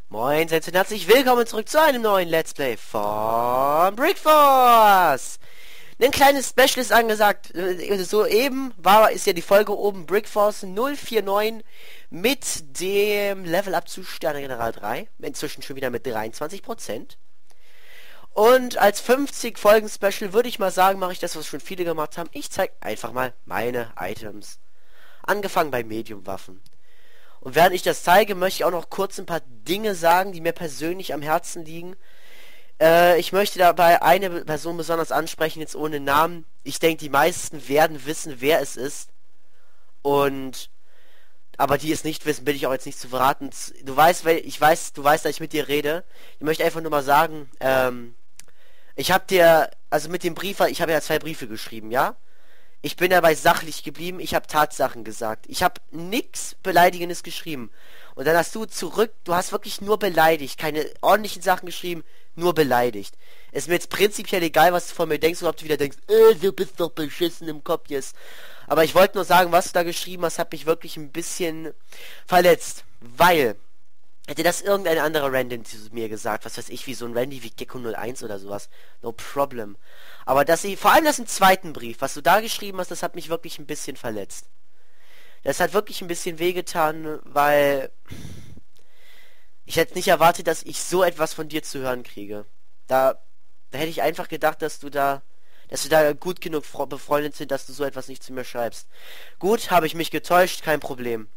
Moin, seid und herzlich willkommen zurück zu einem neuen Let's Play von Brickforce. Ein kleines Special ist angesagt. Soeben ist ja die Folge oben Brickforce 049 mit dem Level-Up zu Sterne General 3. Inzwischen schon wieder mit 23%. Und als 50 Folgen Special würde ich mal sagen, mache ich das, was schon viele gemacht haben. Ich zeige einfach mal meine Items. Angefangen bei Medium-Waffen. Und während ich das zeige, möchte ich auch noch kurz ein paar Dinge sagen, die mir persönlich am Herzen liegen. Ich möchte dabei eine Person besonders ansprechen, jetzt ohne Namen. Ich denke, die meisten werden wissen, wer es ist. Aber die es nicht wissen, will ich auch jetzt nicht zu verraten. Du weißt, dass ich mit dir rede. Ich möchte einfach nur mal sagen, ich habe dir, also mit dem Brief, ich habe ja 2 Briefe geschrieben, ja? Ich bin dabei sachlich geblieben, ich habe Tatsachen gesagt. Ich habe nichts Beleidigendes geschrieben. Und dann hast du hast wirklich nur beleidigt, keine ordentlichen Sachen geschrieben, nur beleidigt. Ist mir jetzt prinzipiell egal, was du von mir denkst, oder ob du wieder denkst, du bist doch beschissen im Kopf jetzt. Aber ich wollte nur sagen, was du da geschrieben hast, hat mich wirklich ein bisschen verletzt. Weil, hätte das irgendein anderer Random zu mir gesagt, was weiß ich, wie so ein Randy wie Gecko01 oder sowas, no problem. Aber vor allem das im zweiten Brief, was du da geschrieben hast, das hat mich wirklich ein bisschen verletzt. Das hat wirklich ein bisschen wehgetan, weil ich hätte nicht erwartet, dass ich so etwas von dir zu hören kriege. Da hätte ich einfach gedacht, dass du da gut genug befreundet sind, dass du so etwas nicht zu mir schreibst. Gut, habe ich mich getäuscht, kein Problem.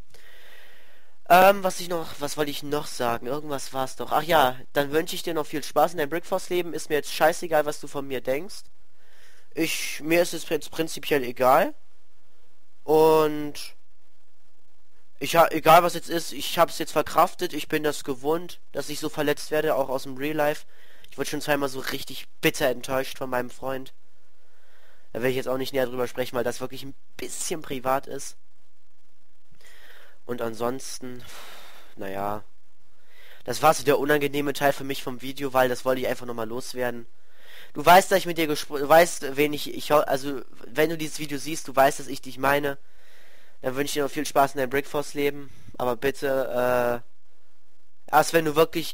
Was wollte ich noch sagen? Irgendwas war es doch. Ach ja, dann wünsche ich dir noch viel Spaß in deinem Brickforce-Leben. Ist mir jetzt scheißegal, was du von mir denkst. Mir ist es jetzt prinzipiell egal. Und egal was jetzt ist, ich habe es jetzt verkraftet. Ich bin das gewohnt, dass ich so verletzt werde, auch aus dem Real Life. Ich wurde schon zweimal so richtig bitter enttäuscht von meinem Freund. Da will ich jetzt auch nicht näher drüber sprechen, weil das wirklich ein bisschen privat ist. Und ansonsten, naja, das war so der unangenehme Teil für mich vom Video, weil das wollte ich einfach nochmal loswerden. Du weißt, dass ich mit dir gesprochen, du weißt, also, wenn du dieses Video siehst, du weißt, dass ich dich meine. Dann wünsche ich dir noch viel Spaß in deinem Brickforce-Leben. Aber bitte, erst wenn du wirklich,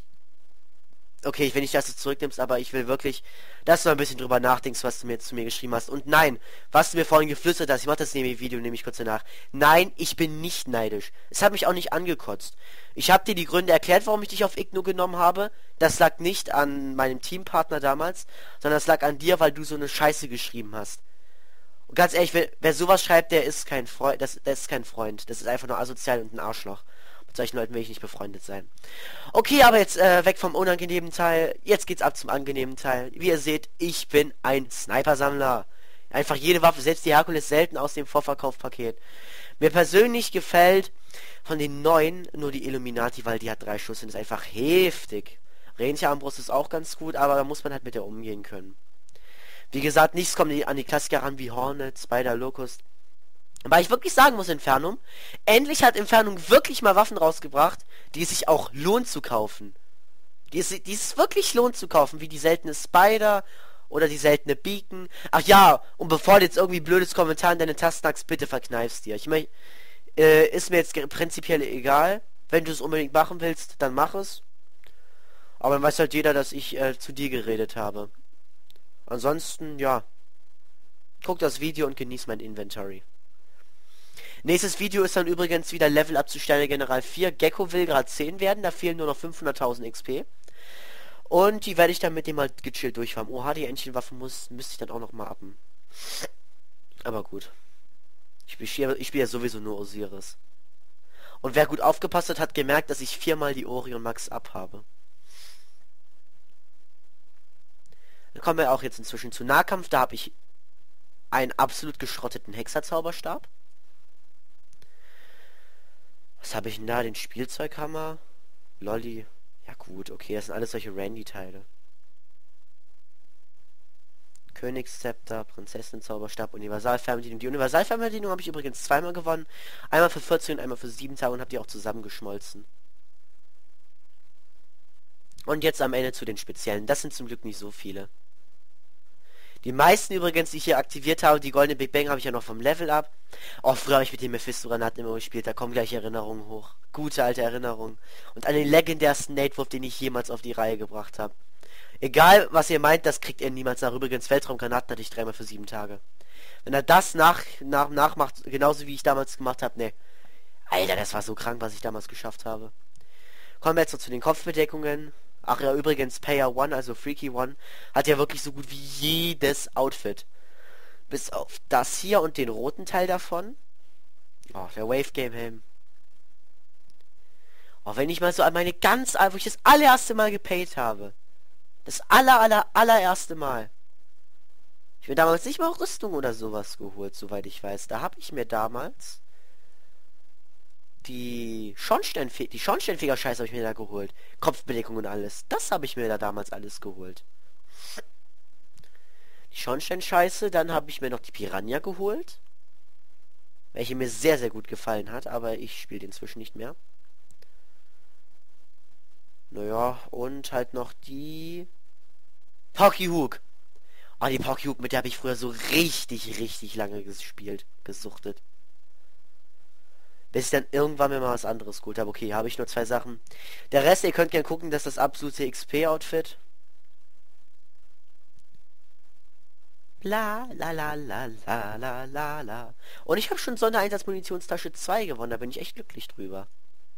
okay, ich will nicht, dass du zurücknimmst, aber ich will wirklich, dass du ein bisschen drüber nachdenkst, was du mir jetzt zu mir geschrieben hast. Und nein, was du mir vorhin geflüstert hast, ich mach das neben dem Video nämlich kurz danach. Nein, ich bin nicht neidisch. Es hat mich auch nicht angekotzt. Ich habe dir die Gründe erklärt, warum ich dich auf Igno genommen habe. Das lag nicht an meinem Teampartner damals, sondern das lag an dir, weil du so eine Scheiße geschrieben hast. Und ganz ehrlich, wer sowas schreibt, der ist kein Freund, das ist kein Freund. Das ist einfach nur asozial und ein Arschloch. Mit solchen Leuten will ich nicht befreundet sein. Okay, aber jetzt weg vom unangenehmen Teil. Jetzt geht's ab zum angenehmen Teil. Wie ihr seht, ich bin ein Sniper-Sammler. Einfach jede Waffe, selbst die Herkules selten aus dem Vorverkaufpaket. Mir persönlich gefällt von den neuen nur die Illuminati, weil die hat 3 Schuss und ist einfach heftig. Ranger-Armbrust ist auch ganz gut, aber da muss man halt mit der umgehen können. Wie gesagt, nichts kommt an die Klassiker ran wie Hornet, Spider, Locust. Aber ich wirklich sagen muss, Infernum, endlich hat Infernum wirklich mal Waffen rausgebracht, die es sich auch lohnt zu kaufen. Die es wirklich lohnt zu kaufen, wie die seltene Spider oder die seltene Beacon. Ach ja, und bevor du jetzt irgendwie blödes Kommentar in deine Tasten hackst, bitte verkneifst dir. Ich meine, ist mir jetzt prinzipiell egal. Wenn du es unbedingt machen willst, dann mach es. Aber dann weiß halt jeder, dass ich zu dir geredet habe. Ansonsten, ja. Guck das Video und genieß mein Inventory. Nächstes Video ist dann übrigens wieder Level Up zu Sterne General 4. Gecko will gerade 10 werden, da fehlen nur noch 500.000 XP. Und die werde ich dann mit dem mal gechillt durchfahren. Oha, die Entchenwaffe müsste ich dann auch noch mal appen. Aber gut. Ich spiele ja sowieso nur Osiris. Und wer gut aufgepasst hat, hat gemerkt, dass ich 4-mal die Orion Max abhabe. Dann kommen wir auch jetzt inzwischen zu Nahkampf. Da habe ich einen absolut geschrotteten Hexerzauberstab. Was habe ich denn da? Den Spielzeughammer? Lolli. Ja gut, okay, das sind alles solche Randy-Teile. Königszepter, Prinzessin-Zauberstab, Universalfernbedienung. Die Universalfernbedienung habe ich übrigens 2-mal gewonnen. Einmal für 14 und einmal für 7 Tage und habe die auch zusammengeschmolzen. Und jetzt am Ende zu den speziellen. Das sind zum Glück nicht so viele. Die meisten übrigens, die ich hier aktiviert habe, die goldene Big Bang habe ich ja noch vom Level Up. Oh, früher habe ich mit den Mephisto-Granaten immer gespielt, da kommen gleich Erinnerungen hoch. Gute alte Erinnerungen. Und an den legendärsten Nate-Wurf, den ich jemals auf die Reihe gebracht habe. Egal, was ihr meint, das kriegt ihr niemals nach. Übrigens, Weltraumgranaten hatte ich 3-mal für 7 Tage. Wenn er das nachmacht, genauso wie ich damals gemacht habe, ne. Alter, das war so krank, was ich damals geschafft habe. Kommen wir jetzt noch zu den Kopfbedeckungen. Ach ja, übrigens, Payer One, also Freaky One, hat ja wirklich so gut wie jedes Outfit. Bis auf das hier und den roten Teil davon. Oh, der Wave Game Helm. Oh, wenn ich mal so an meine wo ich das allererste Mal gepayt habe. Das allererste Mal. Ich mir damals nicht mal Rüstung oder sowas geholt, soweit ich weiß. Da habe ich mir damals die Schornsteinfeger-Scheiße habe ich mir da geholt. Kopfbedeckung und alles. Das habe ich mir da damals alles geholt. Die Schornsteinscheiße, dann habe ich mir noch die Piranha geholt. Welche mir sehr, sehr gut gefallen hat, aber ich spiele die inzwischen nicht mehr. Naja, und halt noch die Pocky Hook. Oh, die Pocky Hook, mit der habe ich früher so richtig lange gespielt, gesuchtet. Bis ich dann irgendwann mir mal was anderes geholt habe. Okay, habe ich nur 2 Sachen. Der Rest, ihr könnt gerne gucken, das ist das absolute XP-Outfit. La la la la la la la la. Und ich habe schon Sondereinsatz-Munitionstasche 2 gewonnen, da bin ich echt glücklich drüber.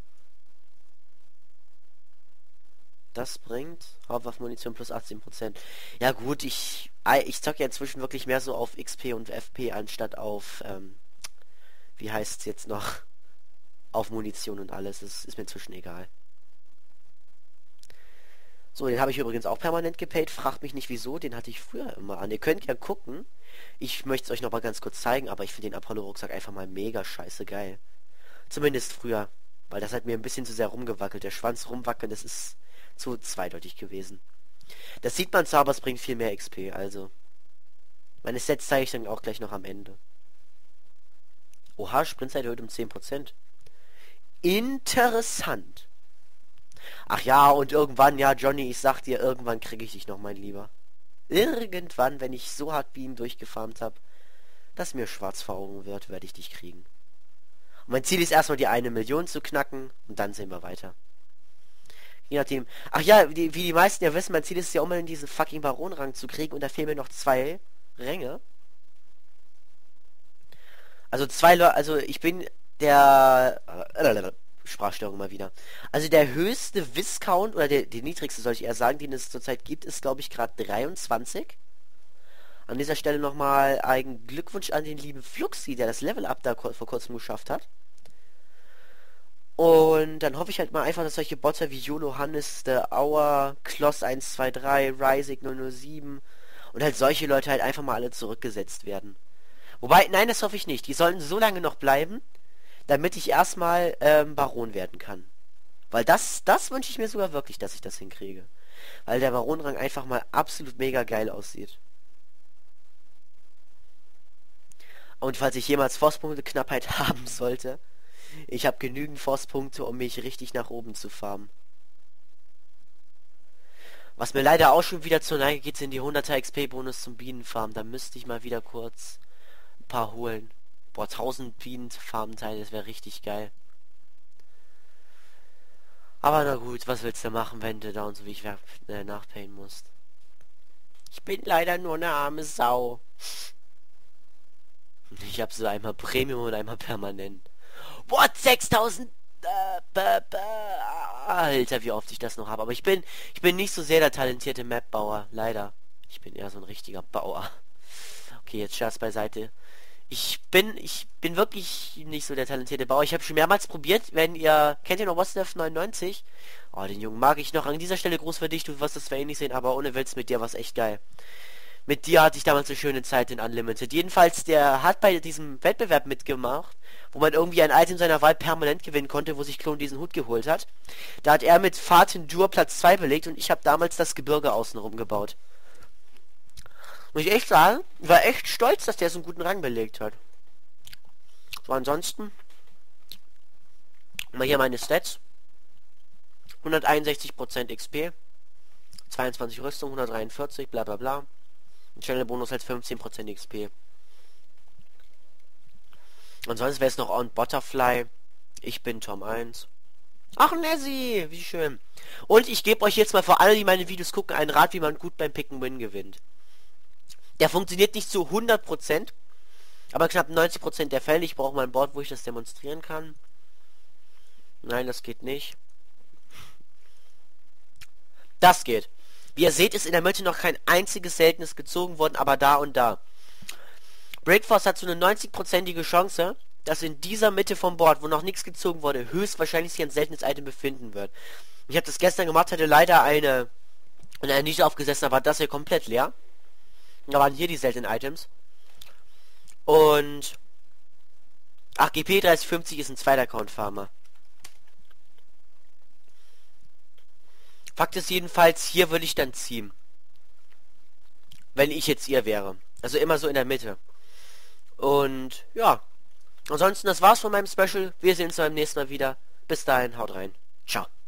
Das bringt Hauptwaffenmunition plus 18%. Ja gut, ich zocke ja inzwischen wirklich mehr so auf XP und FP anstatt auf, wie heißt es jetzt noch? Auf Munition und alles. Das ist mir inzwischen egal. So, den habe ich übrigens auch permanent gepayt. Fragt mich nicht wieso, den hatte ich früher immer an. Ihr könnt ja gucken. Ich möchte es euch noch mal ganz kurz zeigen, aber ich finde den Apollo-Rucksack einfach mal mega scheiße geil. Zumindest früher. Weil das hat mir ein bisschen zu sehr rumgewackelt. Der Schwanz rumwackeln, das ist zu zweideutig gewesen. Das sieht man zwar, aber es bringt viel mehr XP, also. Meine Sets zeige ich dann auch gleich noch am Ende. Oha, Sprintzeit erhöht um 10%. Interessant. Ach ja, und irgendwann, ja, Johnny, ich sag dir, irgendwann kriege ich dich noch, mein Lieber. Irgendwann, wenn ich so hart Bienen durchgefarmt habe, dass mir schwarz vor Augen wird, werde ich dich kriegen. Und mein Ziel ist erstmal die 1 Million zu knacken und dann sehen wir weiter. Je nachdem. Ach ja, wie die meisten ja wissen, mein Ziel ist ja unbedingt diesen fucking Baronrang zu kriegen und da fehlen mir noch 2 Ränge. Also also ich bin der Sprachstörung mal wieder. Also der höchste Viscount oder der niedrigste soll ich eher sagen, den es zurzeit gibt, ist glaube ich gerade 23. An dieser Stelle nochmal einen Glückwunsch an den lieben Fluxi, der das Level Up da vor kurzem geschafft hat. Und dann hoffe ich halt mal einfach, dass solche Botter wie Jolo Hannes, der Auer, Kloss 123, Rising 007 und halt solche Leute halt einfach mal alle zurückgesetzt werden. Wobei, nein, das hoffe ich nicht. Die sollten so lange noch bleiben, damit ich erstmal Baron werden kann. Weil das wünsche ich mir sogar wirklich, dass ich das hinkriege. Weil der Baronrang einfach mal absolut mega geil aussieht. Und falls ich jemals Forstpunkte-Knappheit haben sollte, ich habe genügend Forstpunkte, um mich richtig nach oben zu farmen. Was mir leider auch schon wieder zur Neige geht, sind die 100er XP-Bonus zum Bienenfarmen. Da müsste ich mal wieder kurz ein paar holen. Boah, 1000 Bienenfarmenteile, das wäre richtig geil. Aber na gut, was willst du machen, wenn du da und so wie ich nachpayen musst? Ich bin leider nur eine arme Sau. Ich habe so einmal Premium und einmal permanent. What? 6000? Alter, wie oft ich das noch habe. Aber ich bin nicht so sehr der talentierte Map-Bauer. Leider. Ich bin eher so ein richtiger Bauer. Okay, jetzt Scherz beiseite. Ich bin wirklich nicht so der talentierte Bauer. Ich habe schon mehrmals probiert, kennt ihr noch What's 99? Oh, den Jungen mag ich noch. An dieser Stelle groß für dich, du wirst das zwar eh nicht sehen, aber ohne Witz, mit dir war's echt geil. Mit dir hatte ich damals eine schöne Zeit in Unlimited. Jedenfalls, der hat bei diesem Wettbewerb mitgemacht, wo man irgendwie ein Item seiner Wahl permanent gewinnen konnte, wo sich Klon diesen Hut geholt hat. Da hat er mit Fatin Dur Platz 2 belegt und ich habe damals das Gebirge außenrum gebaut. Muss ich echt sagen, ich war echt stolz, dass der so einen guten Rang belegt hat. So, ansonsten mal hier meine Stats. 161% XP, 22 Rüstung, 143, bla bla bla. Channel Bonus halt 15% XP. Und sonst wäre es noch On Butterfly. Ich bin Tom 1. Ach, Nessie, wie schön. Und ich gebe euch jetzt mal für alle, die meine Videos gucken, einen Rat, wie man gut beim Pick-and-Win gewinnt. Der funktioniert nicht zu 100%, aber knapp 90% der Fälle. Ich brauche mal ein Board, wo ich das demonstrieren kann. Nein, das geht nicht. Das geht. Wie ihr seht, ist in der Mitte noch kein einziges seltenes gezogen worden, aber da und da. Breakforce hat so eine 90%ige Chance, dass in dieser Mitte vom Board, wo noch nichts gezogen wurde, höchstwahrscheinlich sich ein seltenes Item befinden wird. Ich habe das gestern gemacht, hatte leider eine Nische aufgesessen, aber das hier komplett leer. Da waren hier die seltenen Items. Und ach, GP 3050 ist ein zweiter Account-Farmer. Fakt ist jedenfalls, hier würde ich dann ziehen. Wenn ich jetzt ihr wäre. Also immer so in der Mitte. Und ja. Ansonsten, das war's von meinem Special. Wir sehen uns beim nächsten Mal wieder. Bis dahin, haut rein. Ciao.